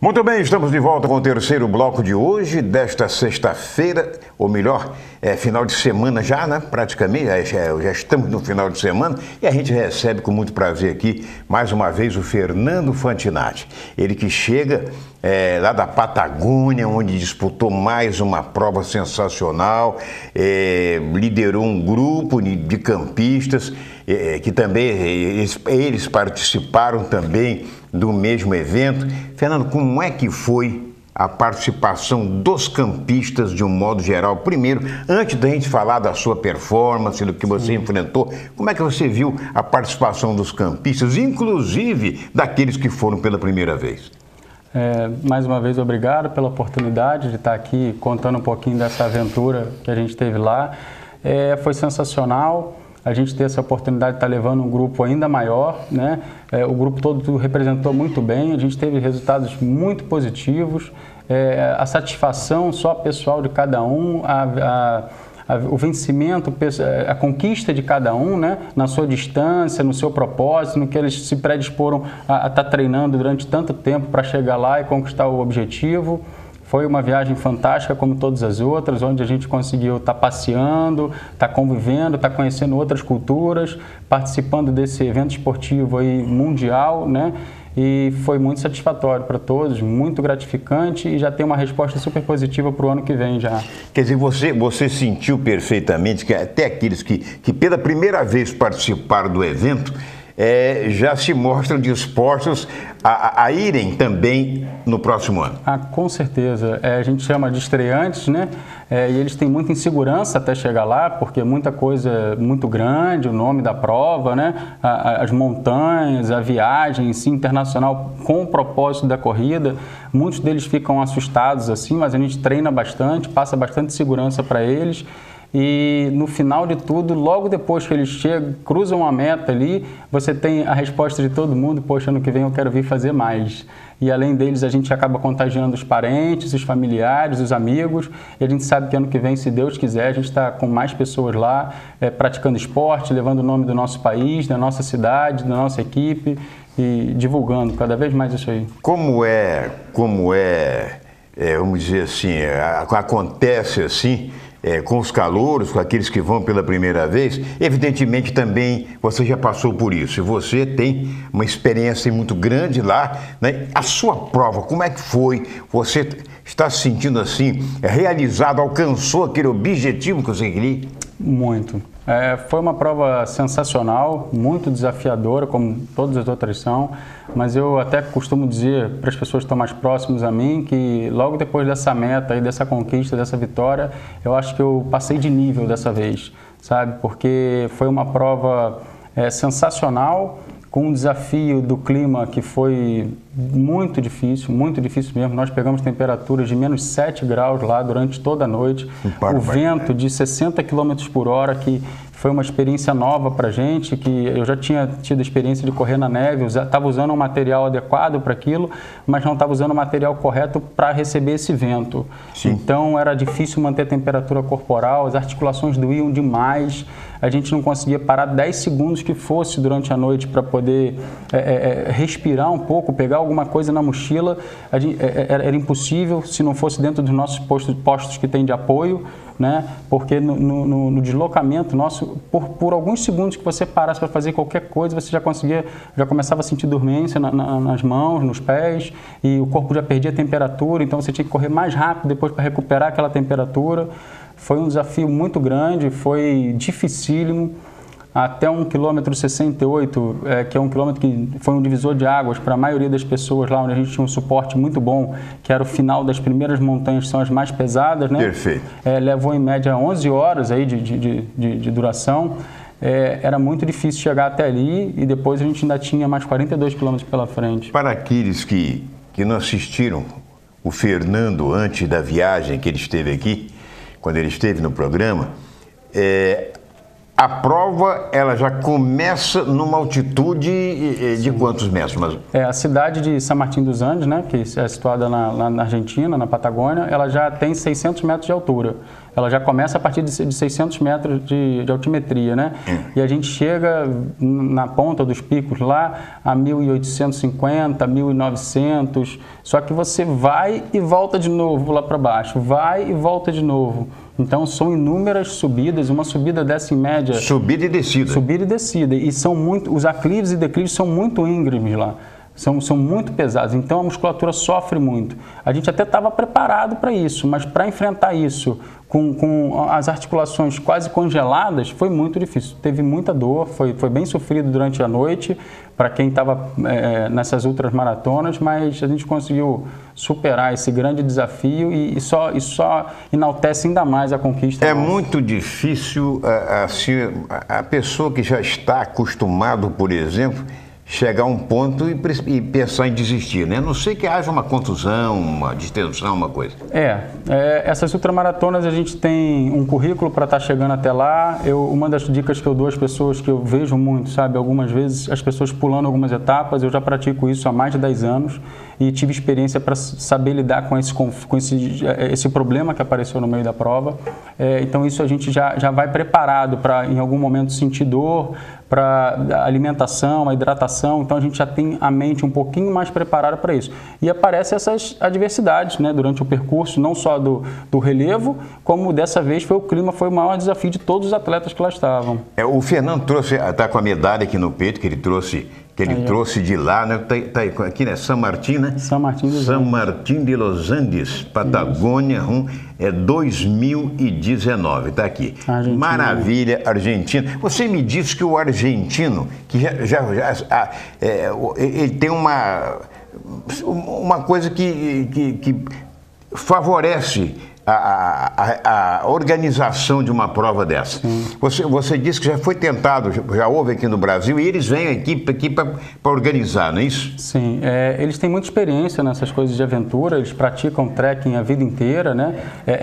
Muito bem, estamos de volta com o terceiro bloco de hoje, desta sexta-feira, ou melhor, final de semana já, né? Praticamente, já estamos no final de semana e a gente recebe com muito prazer aqui, mais uma vez, o Fernando Fantinatti. Ele que chega lá da Patagônia, onde disputou mais uma prova sensacional, liderou um grupo de campistas, que também eles participaram também do mesmo evento. Fernando, como é que foi a participação dos campistas de um modo geral? Primeiro, antes da gente falar da sua performance, do que você enfrentou, como é que você viu a participação dos campistas, inclusive daqueles que foram pela primeira vez? Mais uma vez, obrigado pela oportunidade de estar aqui contando um pouquinho dessa aventura que a gente teve lá. Foi sensacional a gente ter essa oportunidade de estar levando um grupo ainda maior, né? O grupo todo representou muito bem, a gente teve resultados muito positivos, a satisfação só pessoal de cada um, o vencimento, a conquista de cada um, né? Na sua distância, no seu propósito, no que eles se predisporam a estar treinando durante tanto tempo para chegar lá e conquistar o objetivo. Foi uma viagem fantástica, como todas as outras, onde a gente conseguiu estar passeando, estar convivendo, estar conhecendo outras culturas, participando desse evento esportivo aí mundial, né? E foi muito satisfatório para todos, muito gratificante e já tem uma resposta super positiva para o ano que vem já. Quer dizer, você sentiu perfeitamente que até aqueles que pela primeira vez participaram do evento já se mostram dispostos a irem também no próximo ano? Com certeza. A gente chama de estreantes, né? E eles têm muita insegurança até chegar lá, porque muita coisa muito grande, o nome da prova, né? As montanhas, a viagem em si, internacional com o propósito da corrida. Muitos deles ficam assustados assim, mas a gente treina bastante, passa bastante segurança para eles. E no final de tudo, logo depois que eles chegam, cruzam a meta ali, você tem a resposta de todo mundo: poxa, ano que vem eu quero vir fazer mais. E além deles, a gente acaba contagiando os parentes, os familiares, os amigos. E a gente sabe que ano que vem, se Deus quiser, a gente está com mais pessoas lá, praticando esporte, levando o nome do nosso país, da nossa cidade, da nossa equipe e divulgando cada vez mais isso aí. Como é, vamos dizer assim, acontece assim, com os calouros, com aqueles que vão pela primeira vez? Evidentemente também você já passou por isso e você tem uma experiência muito grande lá, né? A sua prova, como é que foi? Você está se sentindo assim, realizado, alcançou aquele objetivo que você queria? Muito. Foi uma prova sensacional, muito desafiadora, como todas as outras são, mas eu até costumo dizer para as pessoas que estão mais próximas a mim que logo depois dessa meta e dessa conquista, dessa vitória, eu acho que eu passei de nível dessa vez, sabe? Porque foi uma prova sensacional, com um desafio do clima que foi muito difícil mesmo. Nós pegamos temperaturas de menos 7 graus lá durante toda a noite. O vento de 60 km por hora, que foi uma experiência nova para a gente, que eu já tinha tido a experiência de correr na neve, estava usando um material adequado para aquilo, mas não estava usando o material correto para receber esse vento. Sim. Então era difícil manter a temperatura corporal, as articulações doíam demais, a gente não conseguia parar 10 segundos que fosse durante a noite para poder respirar um pouco, pegar alguma coisa na mochila. Era impossível se não fosse dentro dos nossos postos que tem de apoio, né? Porque no deslocamento nosso, por alguns segundos que você parasse para fazer qualquer coisa, você já começava a sentir dormência nas mãos, nos pés, e o corpo já perdia a temperatura, então você tinha que correr mais rápido depois para recuperar aquela temperatura. Foi um desafio muito grande, foi dificílimo. Até um quilômetro 68, que é um quilômetro que foi um divisor de águas para a maioria das pessoas lá, onde a gente tinha um suporte muito bom, que era o final das primeiras montanhas, que são as mais pesadas, né? Perfeito. Levou em média 11 horas aí de duração. Era muito difícil chegar até ali e depois a gente ainda tinha mais 42 quilômetros pela frente. Para aqueles que não assistiram o Fernando antes da viagem que ele esteve aqui, quando ele esteve no programa, A prova, ela já começa numa altitude de quantos metros? Mas... A cidade de San Martín dos Andes, né, que é situada na Argentina, na Patagônia, ela já tem 600 metros de altura. Ela já começa a partir de 600 metros de altimetria, né? E a gente chega na ponta dos picos lá a 1.850, 1.900, só que você vai e volta de novo lá para baixo, vai e volta de novo. Então são inúmeras subidas, uma subida dessa em média... Subida e descida. Subida e descida. E são muito, os aclives e declives são muito íngremes lá. São muito pesados, então a musculatura sofre muito. A gente até estava preparado para isso, mas para enfrentar isso com as articulações quase congeladas foi muito difícil. Teve muita dor, foi bem sofrido durante a noite para quem estava nessas ultramaratonas, mas a gente conseguiu superar esse grande desafio e só enaltece ainda mais a conquista. É muito difícil assim, a pessoa que já está acostumado, por exemplo, chegar a um ponto e pensar em desistir, né? A não sei que haja uma contusão, uma distensão, uma coisa. Essas ultramaratonas a gente tem um currículo para estar chegando até lá. Uma das dicas que eu dou às pessoas, que eu vejo muito, sabe, algumas vezes as pessoas pulando algumas etapas, eu já pratico isso há mais de 10 anos e tive experiência para saber lidar com esse problema que apareceu no meio da prova. Então isso a gente já vai preparado para em algum momento sentir dor, para a alimentação, a hidratação, então a gente já tem a mente um pouquinho mais preparada para isso. E aparecem essas adversidades, né, durante o percurso, não só do relevo, como dessa vez foi o maior desafio de todos os atletas que lá estavam. O Fernando está com a medalha aqui no peito, que ele trouxe de lá, né? Tá aqui, né? San Martín, né? San Martín de los Andes, Patagônia, 2019, tá aqui. Argentina. Maravilha, Argentina. Você me disse que o argentino, que ele tem uma coisa que favorece a organização de uma prova dessa. Você disse que já foi tentado, já houve aqui no Brasil, e eles vêm aqui para organizar, não é isso? Sim, eles têm muita experiência nessas coisas de aventura, eles praticam trekking a vida inteira, né?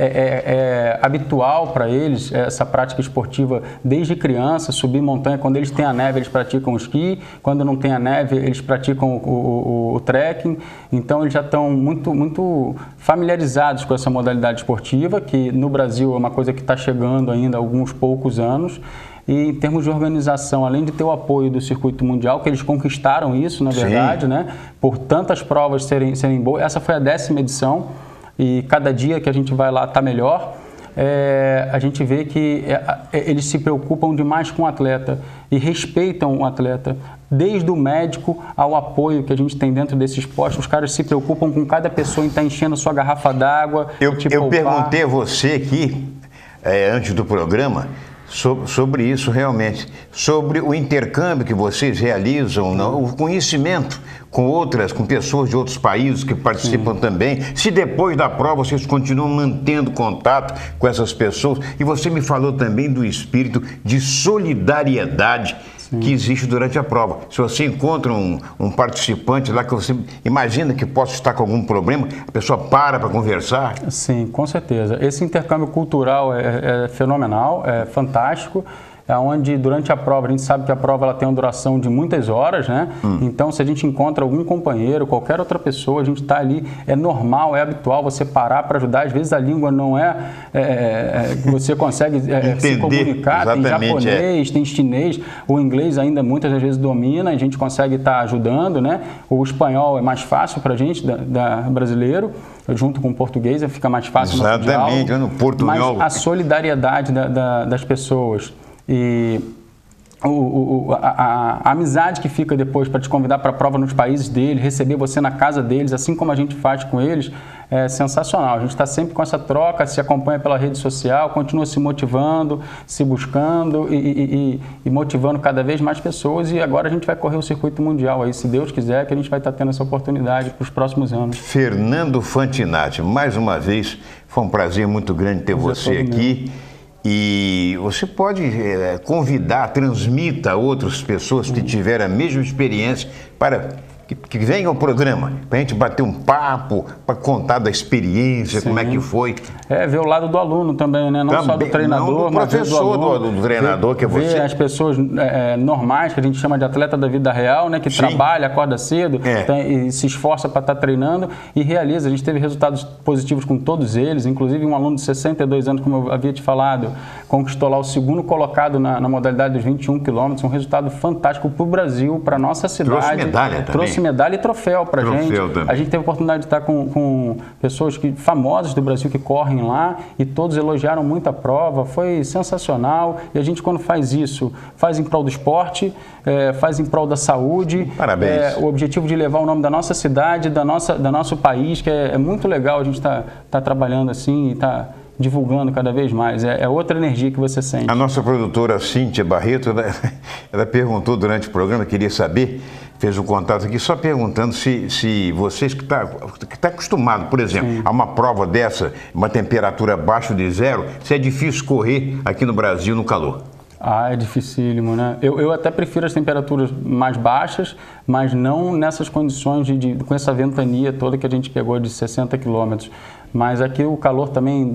É habitual para eles essa prática esportiva desde criança, subir montanha. Quando eles têm a neve, eles praticam o esqui, quando não tem a neve, eles praticam o trekking. Então eles já estão muito familiarizados com essa modalidade esportiva, que no Brasil é uma coisa que está chegando ainda há alguns poucos anos. E em termos de organização, além de ter o apoio do circuito mundial, que eles conquistaram isso, na verdade, né? Por tantas provas serem boas. Essa foi a 10ª edição e cada dia que a gente vai lá está melhor. A gente vê que eles se preocupam demais com o atleta e respeitam o atleta. Desde o médico ao apoio que a gente tem dentro desses postos, os caras se preocupam com cada pessoa em estar enchendo sua garrafa d'água. Eu perguntei a você aqui, antes do programa, sobre isso realmente, sobre o intercâmbio que vocês realizam, o conhecimento com pessoas de outros países que participam também. Se depois da prova vocês continuam mantendo contato com essas pessoas. E você me falou também do espírito de solidariedade que existe durante a prova. Se você encontra um participante lá que você imagina que possa estar com algum problema, a pessoa para conversar? Sim, com certeza. Esse intercâmbio cultural é fenomenal, é fantástico. Onde durante a prova, a gente sabe que a prova ela tem uma duração de muitas horas, né? Então, se a gente encontra algum companheiro, qualquer outra pessoa, a gente está ali, é normal, é habitual você parar para ajudar. Às vezes a língua não você consegue se comunicar, tem japonês, tem chinês, o inglês ainda muitas das vezes domina, a gente consegue estar ajudando, né? O espanhol é mais fácil para a gente, brasileiro, junto com o português, fica mais fácil. Exatamente, no portunhol. Mas a solidariedade das pessoas e a amizade que fica depois para te convidar para a prova nos países deles, receber você na casa deles, assim como a gente faz com eles, é sensacional. A gente está sempre com essa troca, se acompanha pela rede social, continua se motivando, se buscando e motivando cada vez mais pessoas. E agora a gente vai correr o circuito mundial aí, se Deus quiser, que a gente vai estar tendo essa oportunidade para os próximos anos. Fernando Fantinatti, mais uma vez, foi um prazer muito grande ter você aqui. E você pode transmita a outras pessoas que tiveram a mesma experiência para que venham ao programa, para a gente bater um papo, para contar da experiência, como é que foi. ver o lado do aluno também, né? Não só do treinador, mas do professor, do aluno, do treinador, que é você. Ver as pessoas normais, que a gente chama de atleta da vida real, né? Que trabalha, acorda cedo e se esforça para estar treinando e realiza. A gente teve resultados positivos com todos eles, inclusive um aluno de 62 anos, como eu havia te falado, conquistou lá o segundo colocado na modalidade dos 21 quilômetros, um resultado fantástico para o Brasil, para a nossa cidade. Trouxe medalha também. Trouxe medalha e troféu para a gente. Também. A gente teve a oportunidade de estar com pessoas famosas do Brasil que correm lá e todos elogiaram muito a prova, foi sensacional. E a gente, quando faz isso, faz em prol do esporte, faz em prol da saúde. Parabéns. O objetivo de levar o nome da nossa cidade, do nosso país, que é muito legal a gente tá trabalhando assim e tá divulgando cada vez mais. É outra energia que você sente. A nossa produtora Cíntia Barreto, ela perguntou durante o programa, queria saber, fez um contato aqui, só perguntando se vocês que tá acostumado, por exemplo, a uma prova dessa, uma temperatura abaixo de zero, se é difícil correr aqui no Brasil no calor. É dificílimo, né? Eu até prefiro as temperaturas mais baixas, mas não nessas condições com essa ventania toda que a gente pegou de 60 quilômetros. Mas aqui o calor também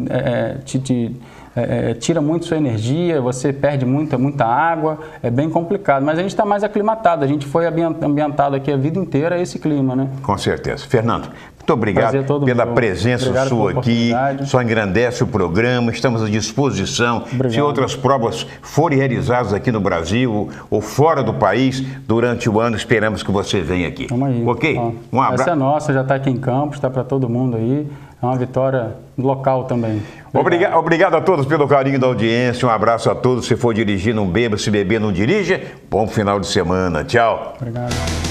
tira muito sua energia, você perde muita água, é bem complicado. Mas a gente está mais aclimatado, a gente foi ambientado aqui a vida inteira a esse clima, né? Com certeza. Fernando, muito obrigado pela presença sua aqui, só engrandece o programa, estamos à disposição. Obrigado. Se outras provas forem realizadas aqui no Brasil ou fora do país durante o ano, esperamos que você venha aqui. Vamos aí. Ok? Um abraço. Essa é nossa, já está aqui em Campos, está para todo mundo aí. É uma vitória local também. Obrigado a todos pelo carinho da audiência. Um abraço a todos. Se for dirigir, não beba. Se beber, não dirija. Bom final de semana. Tchau. Obrigado.